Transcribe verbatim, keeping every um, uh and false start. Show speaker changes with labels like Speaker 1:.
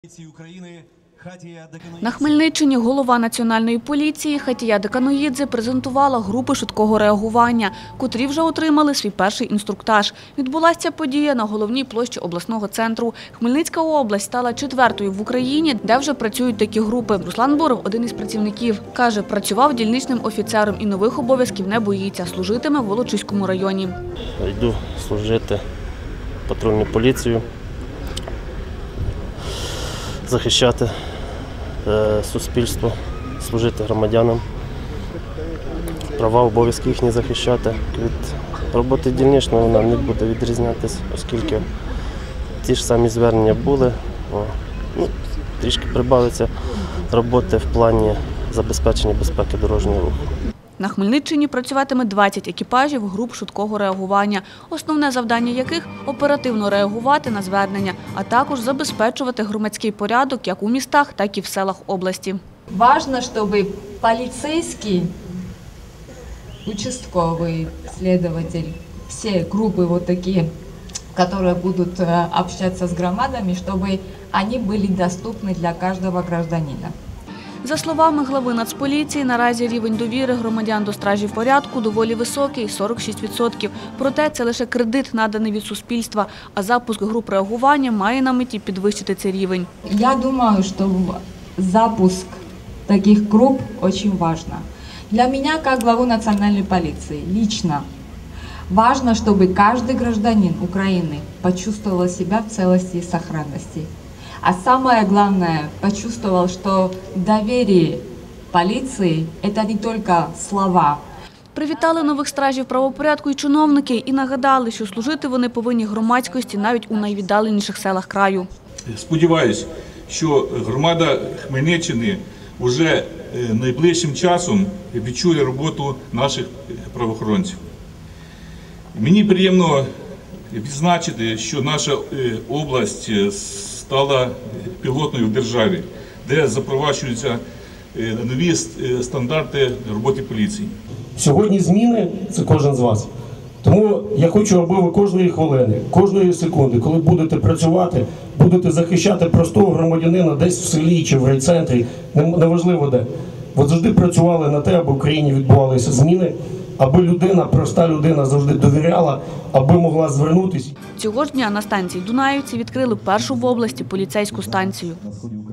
Speaker 1: На Хмельниччині голова Національної поліції Хатія Деканоїдзе презентувала групи швидкого реагування, котрі вже отримали свій перший інструктаж. Відбулася ця подія на головній площі обласного центру. Хмельницька область стала четвертою в Україні, де вже працюють такі групи. Руслан Буров – один із працівників. Каже, працював дільничним офіцером і нових обов'язків не боїться. Служитиме в Волочиському районі.
Speaker 2: Йду служити в патрульну поліцію, захищати суспільство, служити громадянам, права, обов'язки їхні захищати. Від роботи дільничного вона не буде відрізнятися, оскільки ті ж самі звернення були. Ну, трішки прибавиться роботи в плані забезпечення безпеки дорожнього руху.
Speaker 1: На Хмельниччині працюватиме двадцять екіпажів груп швидкого реагування, основне завдання яких – оперативно реагувати на звернення, а також забезпечувати громадський порядок як у містах, так і в селах області.
Speaker 3: Важно, щоб поліцейський, участковий, слідователь, всі групи вот такі, які будуть спілкуватися з громадами, щоб вони були доступні для кожного громадянина.
Speaker 1: За словами глави Нацполіції, наразі рівень довіри громадян до стражів порядку доволі високий – сорок шість відсотків. Проте це лише кредит, наданий від суспільства, а запуск груп реагування має на меті підвищити цей рівень.
Speaker 3: Я думаю, що запуск таких груп дуже важливий. Для мене, як главу Національної поліції, лично важно, щоб кожен гражданин України почувствовал себя в целости и сохранности. А самое главное, почувствовал, что доверие полиции – это не только слова.
Speaker 1: Привітали нових стражів правопорядку і чиновники і нагадали, що служити вони повинні громадськості навіть у найвіддаленіших селах краю.
Speaker 4: Сподіваюсь, що громада Хмельниччини вже найближчим часом відчує роботу наших правоохоронців. Мені приємно відзначити, що наша область стала пілотною в державі, де запроваджуються нові стандарти роботи поліції.
Speaker 5: Сьогодні зміни – це кожен з вас. Тому я хочу, аби ви кожної хвилини, кожної секунди, коли будете працювати, будете захищати простого громадянина десь в селі чи в райцентрі, неважливо де, ви завжди працювали на те, аби в країні відбувалися зміни, аби людина, проста людина завжди довіряла, аби могла звернутися.
Speaker 1: Цього ж дня на станції Дунаївці відкрили першу в області поліцейську станцію.